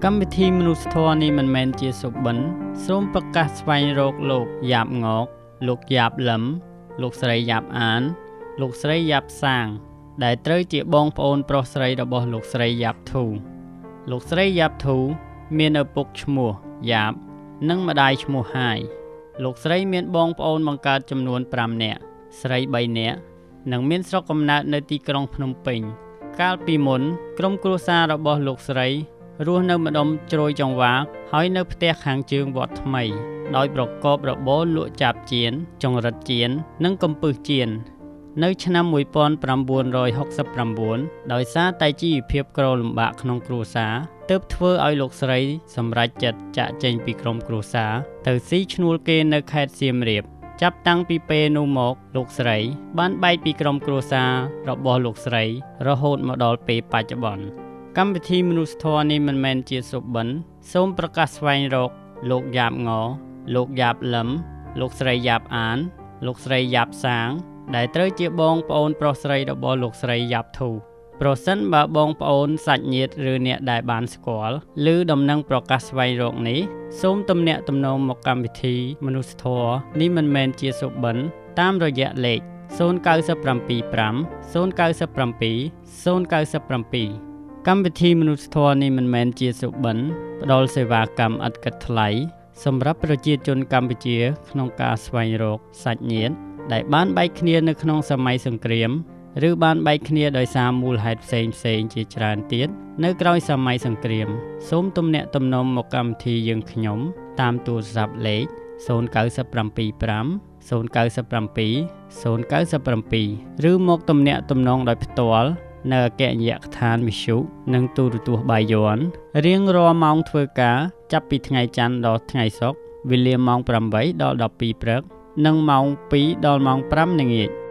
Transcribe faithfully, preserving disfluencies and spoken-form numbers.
កម្មវិធីមនុស្សធម៌នេះមិនមែនជាសុបិនសូមប្រកាសស្វែងរកលោកយ៉ាប់ងកលោកយ៉ាប់លឹមលោកស្រីយ៉ាប់អានលោកស្រីយ៉ាប់សាងដែលត្រូវជាបងប្អូនប្រុសស្រីរបស់លោកស្រីយ៉ាប់ធូលោកស្រីយ៉ាប់ធូមានឪពុកឈ្មោះយ៉ាប់និងម្ដាយឈ្មោះហាយលោកស្រីមានបងប្អូនបង្កើតចំនួនប្រាំនាក់ស្រីបីនាក់និងមានស្រុកកំណើតនៅទីក្រុងភ្នំពេញកាលពីមុនក្រុមគ្រួសាររបស់លោកស្រីរស់នៅម្ដុំជ្រោយចង្វាកហើយនៅផ្ទះខាងជើងវត្តថ្មីដោយប្រកបរបរលក់ចាបចៀនចង្រិតចៀននិងកំពឹសចៀននៅឆ្នាំមួយពាន់ប្រាំបួនរយហុកសិបប្រាំបួនដោយសារតែជីវភាពក្រលំបាកក្នុងគ្រួសារទើបធ្វើឲ្យលោកស្រីសម្រេចចិត្តចាកចេញពីក្រុមគ្រួសារទៅស៊ីឈ្នួលគេនៅខេត្តសៀមរាបចាប់តាំងពីពេលនោះមកលោកស្រីបានបែកពីក្រុមគ្រួសាររបស់លោកស្រីរហូតមកដល់ពេលបច្ចុប្បន្នកម្មវិធីមនុស្សធម៌នេះមិនមែនជាសុបិនសូមប្រកាសស្វែងរកលោកយ៉ាប់ងលោកយ៉ាប់លឹមលោកស្រីយ៉ាប់អានលោកស្រីយ៉ាប់សាងដែលត្រូវជាបងប្អូនប្រុសស្រីរបស់លោកស្រីយ៉ាប់ធូប្រសិនបើបងប្អូនសាច់ញាតិឬអ្នកដែលបានស្គាល់ឬដំណឹងប្រកាសស្វែងរកនេះសូមទំនាក់ទំនងមកកម្មវិធីមនុស្សធម៌នេះមិនមែនជាសុបិនតាមរយៈលេខศูนย์ เก้า เจ็ด ห้า ศูนย์ เก้า เจ็ด ห้า ศูนย์ เก้า เจ็ด ห้าកម្មវិធីមនុស្សធម៌នេះមិនមែនជាសុបិនផ្ដល់សេវាកម្មឥតគិតថ្លៃសម្រាប់ប្រជាជនកម្ពុជាក្នុងការស្វែងរកសាច់ញាតិដែលបានបែកគ្នានៅក្នុងសម័យសង្គ្រាមឬបានបែកគ្នាដោយសារមូលហេតុផ្សេងផ្សេងជាច្រើនទៀតនៅក្រោយសម័យសង្គ្រាមសូមទំនាក់ទំនងមកកម្មវិធីយើងខ្ញុំតាមទូរស័ព្ទលេខศูนย์ เก้า เจ็ด ห้า ศูนย์ เก้า เจ็ด ห้า ศูนย์ เก้า เจ็ด ห้า ឬមកទំនាក់ទំនងដោយផ្ទាល់នៅអគ្គនាយកដ្ឋានវិទ្យុនិងទូរទស្សន៍បាយ័នរៀងរាល់ម៉ោងធ្វើការចាប់ពីថ្ងៃច័ន្ទដល់ថ្ងៃសុក្រវេលាម៉ោងប្រាំបីដល់ដប់ពីរព្រឹកនិងម៉ោងពីរដល់ម៉ោងប្រាំល្ងាច